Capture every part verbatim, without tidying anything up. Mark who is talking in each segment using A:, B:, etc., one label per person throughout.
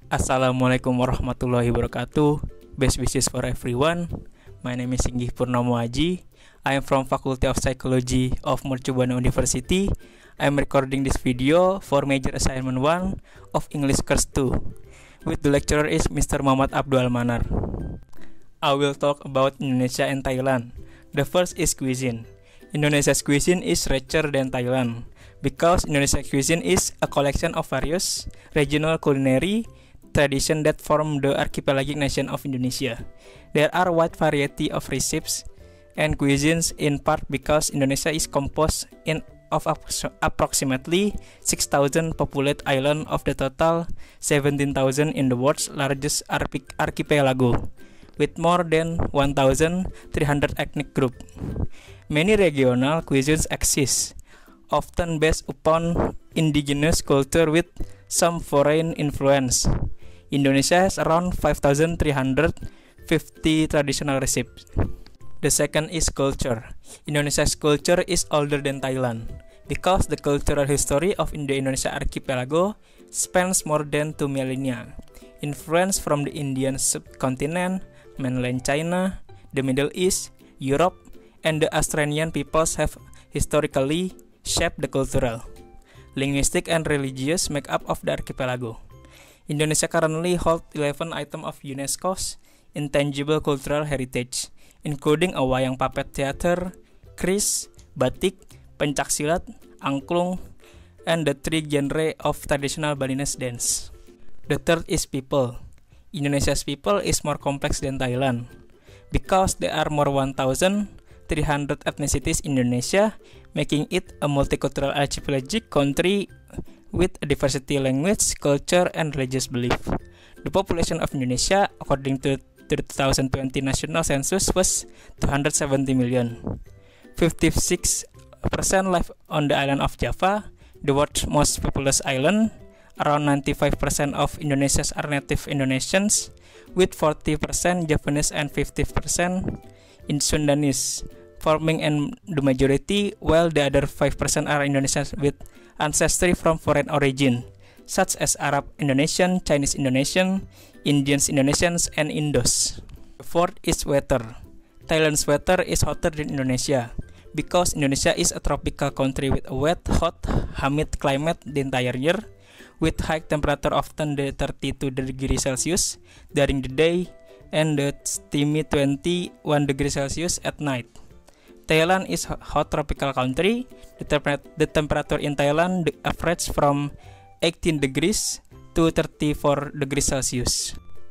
A: Assalamualaikum warahmatullahi wabarakatuh. Best wishes for everyone. My name is Singgih Purnomo Aji. I am from Faculty of Psychology of Mercubuana University. I am recording this video for major assignment one of English course two. With the lecturer is Mister Muhammad Abdul Manar. I will talk about Indonesia and Thailand. The first is cuisine. Indonesia's cuisine is richer than Thailand because Indonesia's cuisine is a collection of various regional culinary traditions that form the archipelagic nation of Indonesia. There are wide variety of recipes and cuisines in part because Indonesia is composed in of approximately six thousand populated island of the total seventeen thousand in the world's largest archipelago, with more than one thousand three hundred ethnic groups. Many regional cuisines exist, often based upon indigenous culture with some foreign influence. Indonesia has around five thousand three hundred fifty traditional recipes. The second is culture. Indonesia's culture is older than Thailand because the cultural history of the Indonesia archipelago spans more than two millennia. Influence from the Indian subcontinent, mainland China, the Middle East, Europe, and the Australian peoples have historically shaped the cultural, linguistic, and religious makeup of the archipelago. Indonesia currently holds eleven items of UNESCO's intangible cultural heritage, including a wayang puppet theater, kris, batik, pencaksilat, angklung, and the three genres of traditional Balinese dance. The third is people. Indonesia's people is more complex than Thailand because there are more one thousand three hundred ethnicities in Indonesia, making it a multicultural archipelagic country with a diversity language, culture, and religious belief. The population of Indonesia, according to the two thousand twenty national census, was two hundred seventy million. fifty-six percent live on the island of Java, the world's most populous island. Around ninety-five percent of Indonesians are native Indonesians, with forty percent Javanese and fifty percent in Sundanese, forming in the majority, while the other five percent are Indonesians with ancestry from foreign origin, such as Arab Indonesian, Chinese Indonesian, Indians Indonesians, and Indos. The fourth is weather. Thailand's weather is hotter than Indonesia because Indonesia is a tropical country with a wet, hot, humid climate the entire year, with high temperature often the thirty-two degrees Celsius during the day and the steamy twenty-one degrees Celsius at night. Thailand is a hot tropical country. The, temper- the temperature in Thailand averages from eighteen degrees to thirty-four degrees Celsius.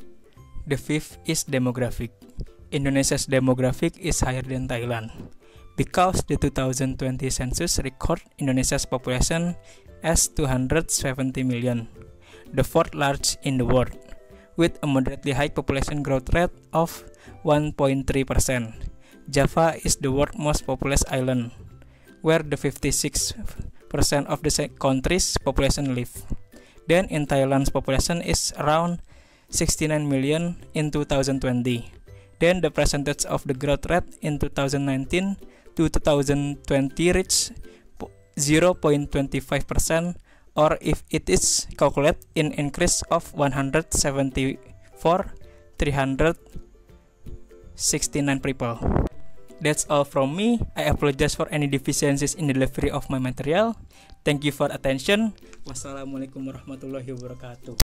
A: The fifth is demographic. Indonesia's demographic is higher than Thailand because the two thousand twenty census record Indonesia's population as two hundred seventy million, the fourth largest in the world, with a moderately high population growth rate of one point three percent. Java is the world's most populous island, where the fifty-six percent of the country's population live. Then in Thailand's population is around sixty-nine million in two thousand twenty. Then the percentage of the growth rate in two thousand nineteen to two thousand twenty reached zero point two five percent, or if it is calculated in increase of one hundred seventy-four thousand three hundred sixty-nine people. That's all from me. I apologize for any deficiencies in the delivery of my material. Thank you for attention. Wassalamualaikum warahmatullahi wabarakatuh.